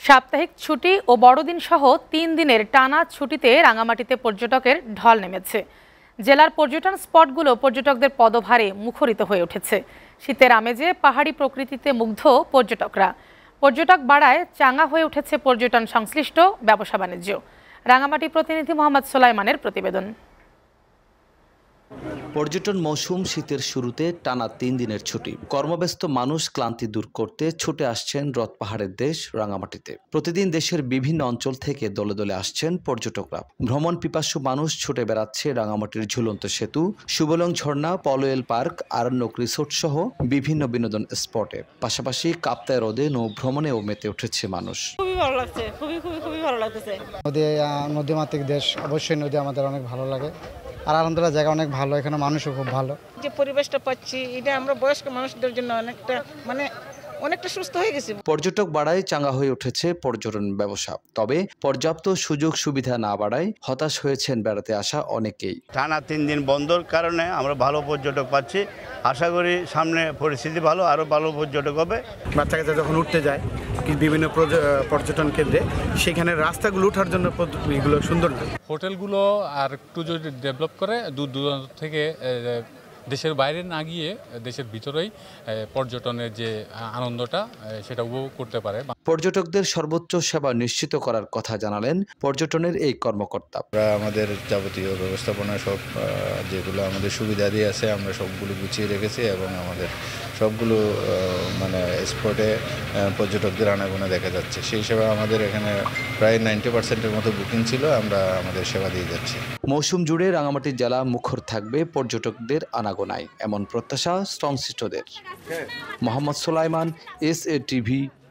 সাপ্তাহিক ছুটি ও বড়দিন সহ ৩ দিনের টানা ছুটিতে রাঙামাটিতে পর্যটকের ঢল নেমেছে। জেলার পর্যটন স্পটগুলো পর্যটকদের পদভারে মুখরিত হয়ে উঠেছে। শীতের আমেজে পাহাড়ি প্রকৃতিতে মুগ্ধ পর্যটকরা। পর্যটক বাড়ায় চাঙা হয়ে উঠেছে পর্যটন সংশ্লিষ্ট ব্যবসা বাণিজ্য। রাঙামাটি প্রতিনিধি মোহাম্মদ সোলাইমানের প্রতিবেদন। পর্যটন মৌসুম শীতের শুরুতে টানা ৩ দিনের ছুটি। কর্মব্যস্ত মানুষ ক্লান্তি দূর করতে ছুটে আসছেন রথ পাহাড়ের দেশ রাঙামাটিতে। প্রতিদিন দেশের বিভিন্ন অঞ্চল থেকে দলে দলে আসছেন পর্যটকরা। ভ্রমণ পিপাসু মানুষ ছুটে বেড়াচ্ছে রাঙামাটির ঝুলন্ত সেতু, সুবলং ঝর্ণা, পলোয়েল পার্ক, আরণ্যক রিসোর্ট সহ বিভিন্ন বিনোদন স্পটে। পাশাপাশি কাপ্তাই হ্রদে নৌ ভ্রমণেও মেতে উঠেছে মানুষ। খুবই ভালো লাগছে, খুবই ভালো লাগতেছে। নদীমাতৃক দেশ, অবশ্যই নদী আমাদের অনেক ভালো লাগে। আর আলহামদুলিল্লাহ জায়গা অনেক ভালো, এখানে মানুষও খুব ভালো। যে পরিবেশটা পাচ্ছি এটা আমরা বয়স্ক মানুষদের জন্য অনেকটা সুস্থ হয়ে গেছি। পর্যটক বাড়ায় চাঙ্গা হয়ে উঠেছে পর্যটন ব্যবসা। তবে পর্যাপ্ত সুযোগ সুবিধা না বাড়ায় হতাশ হয়েছেন বেড়াতে আসা অনেকেই। টানা 3 দিন বন্ধর কারণে আমরা ভালো পর্যটক পাচ্ছি। আশা করি সামনে পরিস্থিতি ভালো, আরো ভালো পর্যটক হবে। বাচ্চা কাচ্চা যখন উঠতে যায় বিভিন্ন পর্যটন কেন্দ্রে, সেখানে রাস্তাগুলো ওঠার জন্য এগুলো সুন্দর না। হোটেলগুলো আর একটু যদি ডেভেলপ করে দূর দূরান্ত থেকে দেশের বাইরে না গিয়ে দেশের ভিতরেই পর্যটনের যে আনন্দটা সেটা উপভোগ করতে পারে। পর্যটকদের সর্বোচ্চ সেবা নিশ্চিত করার কথা জানালেন পর্যটনের এই কর্মকর্তা। আমরা আমাদের যাবতীয় ব্যবস্থাপনা সব যেগুলো আমাদের সুবিধা দিয়ে আছে আমরা সবগুলো গুছিয়ে রেখেছি এবং আমাদের সবগুলো স্পটে পর্যটকদের আনাগোনা দেখা যাচ্ছে। সেই সেবা আমাদের এখানে প্রায় 90%-এর মতো বুকিং ছিল, আমরা আমাদের সেবা দিয়ে যাচ্ছি। মৌসুম জুড়ে রাঙামাটি জেলা মুখর থাকবে পর্যটকদের আনাগোনায়, এমন প্রত্যাশা সংশ্লিষ্টদের। মোহাম্মদ সোলাইমান, SATV